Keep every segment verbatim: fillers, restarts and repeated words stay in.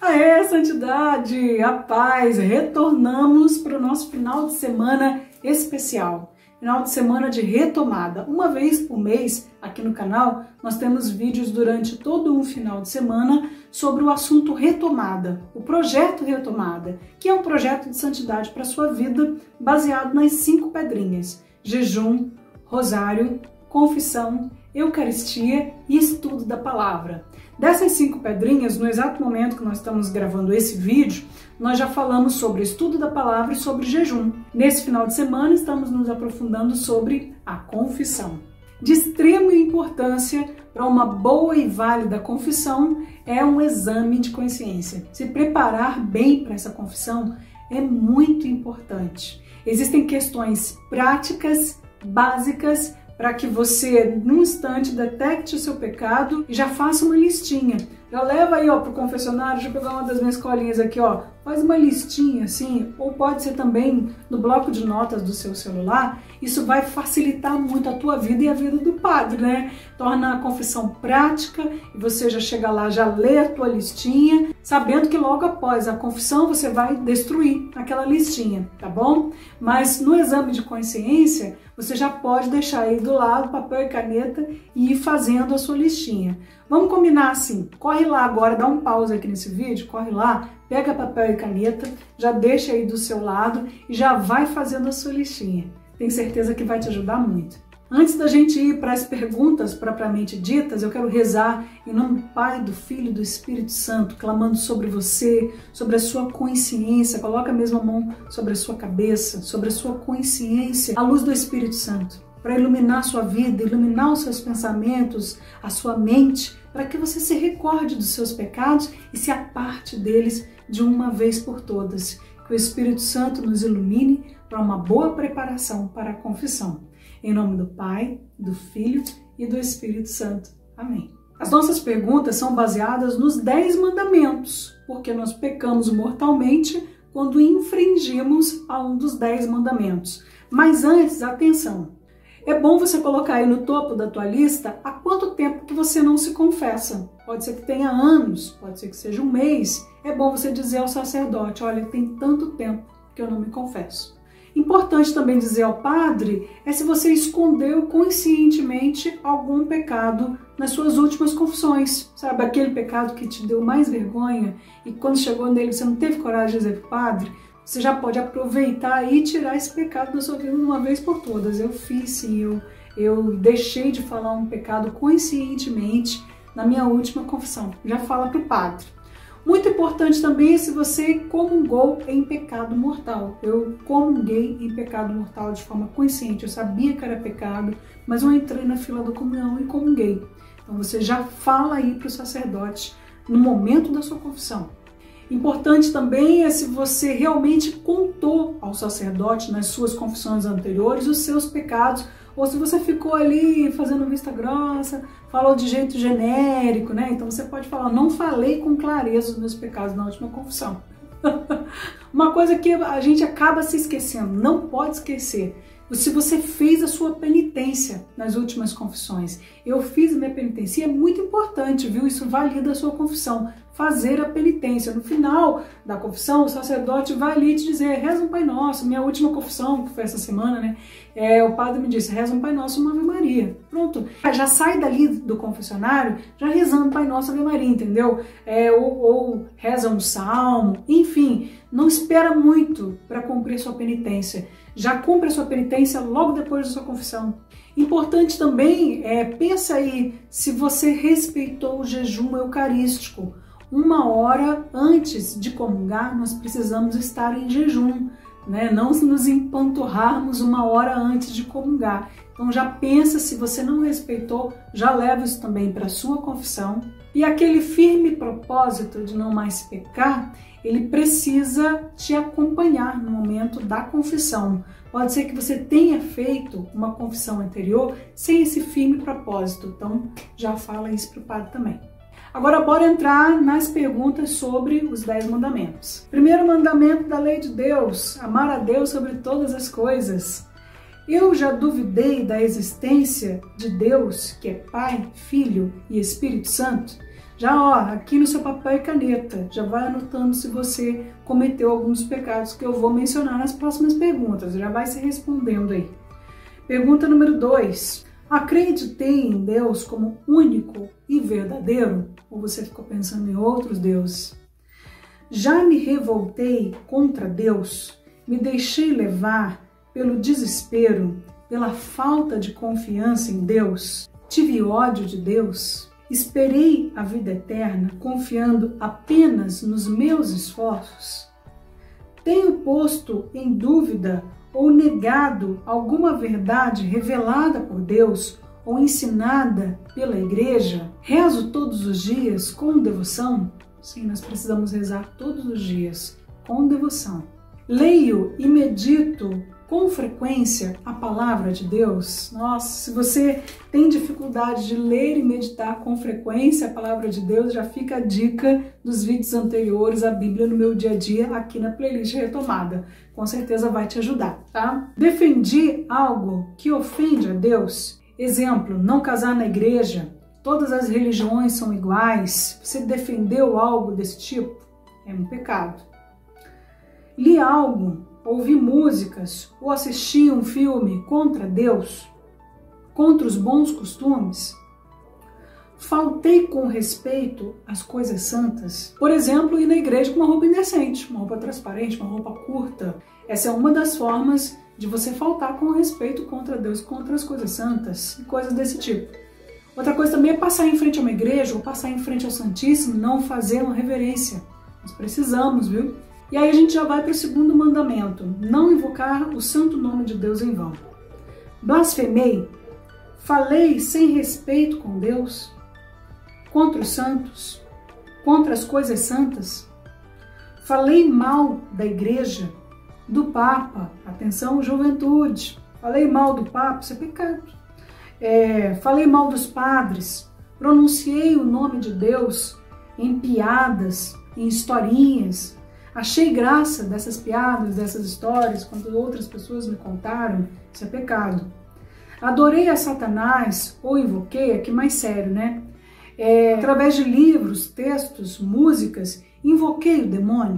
Aê, santidade, a paz, retornamos para o nosso final de semana especial, final de semana de retomada. Uma vez por mês, aqui no canal, nós temos vídeos durante todo um final de semana sobre o assunto retomada, o projeto retomada, que é um projeto de santidade para a sua vida, baseado nas cinco pedrinhas: jejum, rosário, confissão, Eucaristia e estudo da palavra. Dessas cinco pedrinhas, no exato momento que nós estamos gravando esse vídeo, nós já falamos sobre estudo da palavra e sobre jejum. Nesse final de semana, estamos nos aprofundando sobre a confissão. De extrema importância para uma boa e válida confissão é um exame de consciência. Se preparar bem para essa confissão é muito importante. Existem questões práticas, básicas, para que você, num instante, detecte o seu pecado e já faça uma listinha. Já leva aí, ó, pro confessionário, deixa eu pegar uma das minhas colinhas aqui, ó. Faz uma listinha, assim, ou pode ser também no bloco de notas do seu celular. Isso vai facilitar muito a tua vida e a vida do padre, né? Torna a confissão prática e você já chega lá, já lê a tua listinha, sabendo que logo após a confissão você vai destruir aquela listinha, tá bom? Mas no exame de consciência, você já pode deixar aí do lado papel e caneta e ir fazendo a sua listinha. Vamos combinar assim, corre lá agora, dá um pause aqui nesse vídeo, corre lá, pega papel e caneta, já deixa aí do seu lado e já vai fazendo a sua listinha. Tenho certeza que vai te ajudar muito. Antes da gente ir para as perguntas propriamente ditas, eu quero rezar em nome do Pai, do Filho e do Espírito Santo, clamando sobre você, sobre a sua consciência. Coloca a mesma mão sobre a sua cabeça, sobre a sua consciência, à luz do Espírito Santo, para iluminar a sua vida, iluminar os seus pensamentos, a sua mente, para que você se recorde dos seus pecados e se aparte deles de uma vez por todas. Que o Espírito Santo nos ilumine para uma boa preparação para a confissão. Em nome do Pai, do Filho e do Espírito Santo. Amém. As nossas perguntas são baseadas nos dez mandamentos, porque nós pecamos mortalmente quando infringimos a um dos dez mandamentos. Mas antes, atenção, é bom você colocar aí no topo da tua lista há quanto tempo que você não se confessa. Pode ser que tenha anos, pode ser que seja um mês. É bom você dizer ao sacerdote: olha, tem tanto tempo que eu não me confesso. Importante também dizer ao padre é se você escondeu conscientemente algum pecado nas suas últimas confissões. Sabe, aquele pecado que te deu mais vergonha e quando chegou nele você não teve coragem de dizer para o padre. Você já pode aproveitar e tirar esse pecado da sua vida de uma vez por todas. Eu fiz sim, eu, eu deixei de falar um pecado conscientemente na minha última confissão. Já fala para o padre. Muito importante também é se você comungou em pecado mortal. Eu comunguei em pecado mortal de forma consciente. Eu sabia que era pecado, mas eu entrei na fila da comunhão e comunguei. Então você já fala aí para o sacerdote no momento da sua confissão. Importante também é se você realmente contou ao sacerdote nas suas confissões anteriores os seus pecados, ou se você ficou ali fazendo vista grossa, falou de jeito genérico, né? Então você pode falar: não falei com clareza os meus pecados na última confissão. Uma coisa que a gente acaba se esquecendo, não pode esquecer: se você fez a sua penitência nas últimas confissões. Eu fiz a minha penitência, e é muito importante, viu? Isso valida a sua confissão, fazer a penitência. No final da confissão, o sacerdote vai ali te dizer: reza um Pai Nosso. Minha última confissão, que foi essa semana, né? É, o padre me disse: reza um Pai Nosso, uma Ave Maria. Pronto. Já sai dali do confessionário já rezando Pai Nosso, Ave Maria, entendeu? É, ou, ou reza um salmo, enfim. Não espera muito para cumprir sua penitência. Já cumpre a sua penitência logo depois da sua confissão. Importante também é, pensa aí se você respeitou o jejum eucarístico. Uma hora antes de comungar, nós precisamos estar em jejum, né? Não nos empanturrarmos uma hora antes de comungar. Então já pensa, se você não respeitou, já leva isso também para a sua confissão. E aquele firme propósito de não mais pecar, ele precisa te acompanhar no momento da confissão. Pode ser que você tenha feito uma confissão anterior sem esse firme propósito. Então já fala isso para o padre também. Agora bora entrar nas perguntas sobre os dez mandamentos. Primeiro mandamento da lei de Deus: amar a Deus sobre todas as coisas. Eu já duvidei da existência de Deus, que é Pai, Filho e Espírito Santo? Já, ó, aqui no seu papel e caneta, já vai anotando se você cometeu alguns pecados que eu vou mencionar nas próximas perguntas, já vai se respondendo aí. Pergunta número dois. Acreditei em Deus como único e verdadeiro? Ou você ficou pensando em outros deuses? Já me revoltei contra Deus? Me deixei levar pelo desespero, pela falta de confiança em Deus? Tive ódio de Deus? Esperei a vida eterna confiando apenas nos meus esforços? Tenho posto em dúvida ou negado alguma verdade revelada por Deus ou ensinada pela igreja? Rezo todos os dias com devoção? Sim, nós precisamos rezar todos os dias com devoção. Leio e medito com frequência a palavra de Deus? Nossa, se você tem dificuldade de ler e meditar com frequência a palavra de Deus, já fica a dica dos vídeos anteriores, a Bíblia no meu dia a dia, aqui na playlist Retomada. Com certeza vai te ajudar, tá? Defendi algo que ofende a Deus? Exemplo, não casar na igreja, todas as religiões são iguais. Você defendeu algo desse tipo? É um pecado. Li algo, ouvi músicas ou assisti um filme contra Deus, contra os bons costumes? Faltei com respeito às coisas santas? Por exemplo, ir na igreja com uma roupa indecente, uma roupa transparente, uma roupa curta. Essa é uma das formas de você faltar com respeito contra Deus, contra as coisas santas e coisas desse tipo. Outra coisa também é passar em frente a uma igreja ou passar em frente ao Santíssimo, não fazer uma reverência. Nós precisamos, viu? E aí a gente já vai para o segundo mandamento, não invocar o santo nome de Deus em vão. Blasfemei? Falei sem respeito com Deus? Contra os santos? Contra as coisas santas? Falei mal da igreja? Do Papa? Atenção, juventude! Falei mal do Papa? Isso é pecado. É, falei mal dos padres? Pronunciei o nome de Deus em piadas, em historinhas? Achei graça dessas piadas, dessas histórias, quando outras pessoas me contaram? Isso é pecado. Adorei a Satanás ou invoquei, aqui mais sério, né? É, através de livros, textos, músicas, invoquei o demônio?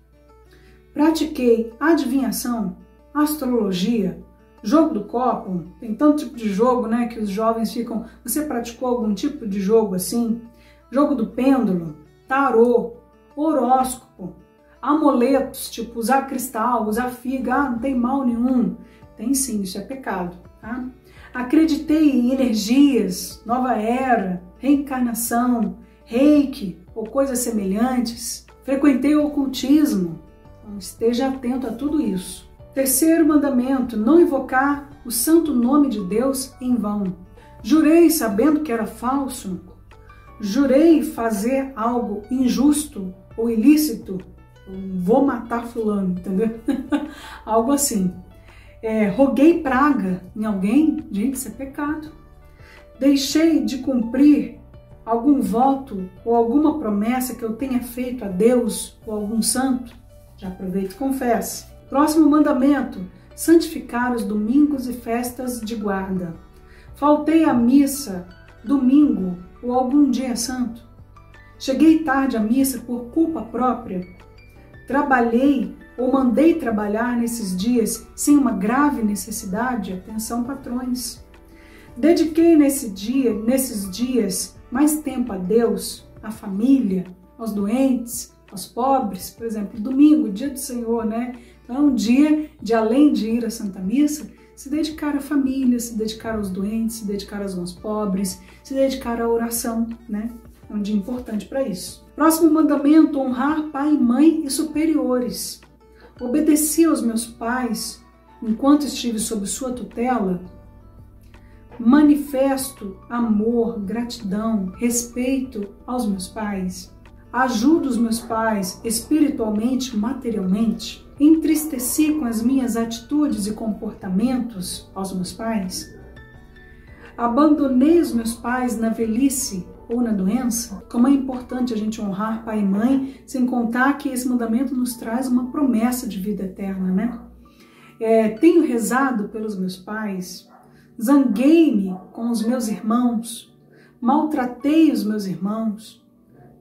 Pratiquei adivinhação, astrologia, jogo do copo? Tem tanto tipo de jogo, né, que os jovens ficam... Você praticou algum tipo de jogo assim? Jogo do pêndulo, tarô, horóscopo, amuletos, tipo usar cristal, usar figa, ah, não tem mal nenhum. Tem sim, isso é pecado, tá? Acreditei em energias, nova era, reencarnação, reiki ou coisas semelhantes. Frequentei o ocultismo. Então, esteja atento a tudo isso. Terceiro mandamento, não invocar o santo nome de Deus em vão. Jurei sabendo que era falso. Jurei fazer algo injusto ou ilícito. Vou matar fulano, entendeu? Algo assim. É, roguei praga em alguém? Gente, isso é pecado. Deixei de cumprir algum voto ou alguma promessa que eu tenha feito a Deus ou algum santo? Já aproveita e confessa. Próximo mandamento, santificar os domingos e festas de guarda. Faltei à missa domingo ou algum dia santo? Cheguei tarde à missa por culpa própria? Trabalhei ou mandei trabalhar nesses dias sem uma grave necessidade? Atenção, patrões. Dediquei nesse dia, nesses dias mais tempo a Deus, à família, aos doentes, aos pobres. Por exemplo, domingo, dia do Senhor, né? Então é um dia de, além de ir à Santa Missa, se dedicar à família, se dedicar aos doentes, se dedicar aos mais pobres, se dedicar à oração, né? É um dia importante para isso. Próximo mandamento, honrar pai, mãe e superiores. Obedeci aos meus pais enquanto estive sob sua tutela. Manifesto amor, gratidão, respeito aos meus pais. Ajudo os meus pais espiritualmente, materialmente. Entristeci com as minhas atitudes e comportamentos aos meus pais. Abandonei os meus pais na velhice ou na doença. Como é importante a gente honrar pai e mãe, sem contar que esse mandamento nos traz uma promessa de vida eterna, né? É, tenho rezado pelos meus pais, zanguei-me com os meus irmãos, maltratei os meus irmãos,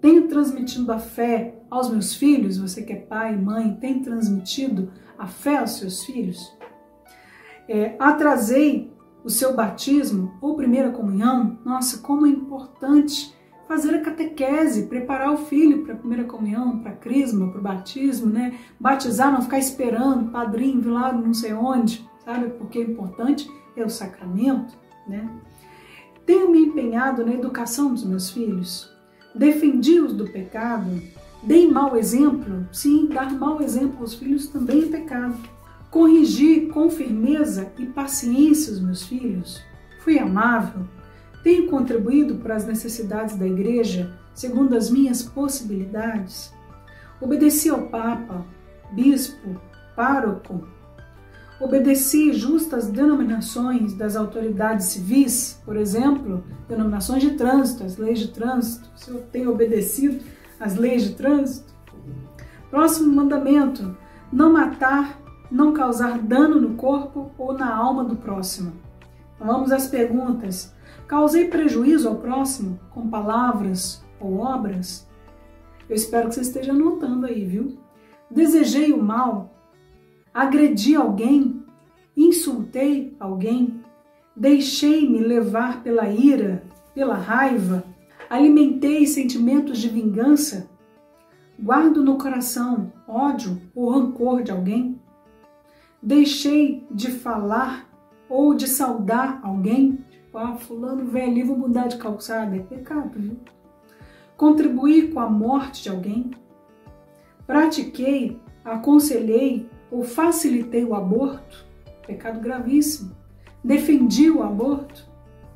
Tenho transmitido a fé aos meus filhos? Você que é pai, mãe, tem transmitido a fé aos seus filhos? É, atrasei o seu batismo ou primeira comunhão? Nossa, como é importante fazer a catequese, preparar o filho para a primeira comunhão, para a crisma, para o batismo, né? Batizar, não ficar esperando padrinho vir lá não sei onde, sabe? Porque é importante é o sacramento, né? Tenho me empenhado na educação dos meus filhos? Defendi-os do pecado? Dei mau exemplo? Sim, dar mau exemplo aos filhos também é pecado. Corrigi com firmeza e paciência os meus filhos? Fui amável? Tenho contribuído para as necessidades da igreja segundo as minhas possibilidades? Obedeci ao Papa, Bispo, Pároco? Obedeci justas denominações das autoridades civis, por exemplo, denominações de trânsito, as leis de trânsito? Se eu tenho obedecido às leis de trânsito? Próximo mandamento: não matar, não causar dano no corpo ou na alma do próximo. Então vamos às perguntas. Causei prejuízo ao próximo com palavras ou obras? Eu espero que você esteja anotando aí, viu? Desejei o mal? Agredi alguém? Insultei alguém? Deixei-me levar pela ira, pela raiva? Alimentei sentimentos de vingança? Guardo no coração ódio ou rancor de alguém? Deixei de falar ou de saudar alguém? Tipo, ah, fulano velho, vou mudar de calçada. É pecado, viu? Contribuí com a morte de alguém? Pratiquei, aconselhei ou facilitei o aborto? Pecado gravíssimo. Defendi o aborto?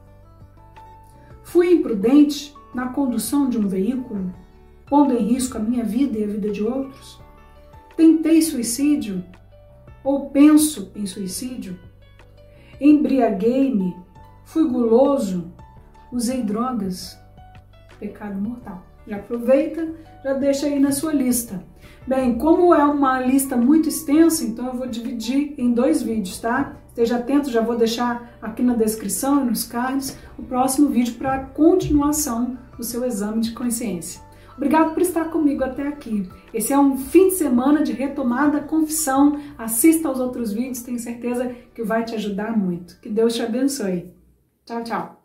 Fui imprudente na condução de um veículo, pondo em risco a minha vida e a vida de outros? Tentei suicídio? Ou penso em suicídio? Embriaguei-me? Fui guloso? Usei drogas? Pecado mortal. Já aproveita, já deixa aí na sua lista. Bem, como é uma lista muito extensa, então eu vou dividir em dois vídeos, tá? Esteja atento, já vou deixar aqui na descrição e nos cards o próximo vídeo para a continuação do seu exame de consciência. Obrigado por estar comigo até aqui. Esse é um fim de semana de retomada, confissão. Assista aos outros vídeos, tenho certeza que vai te ajudar muito. Que Deus te abençoe. Tchau, tchau.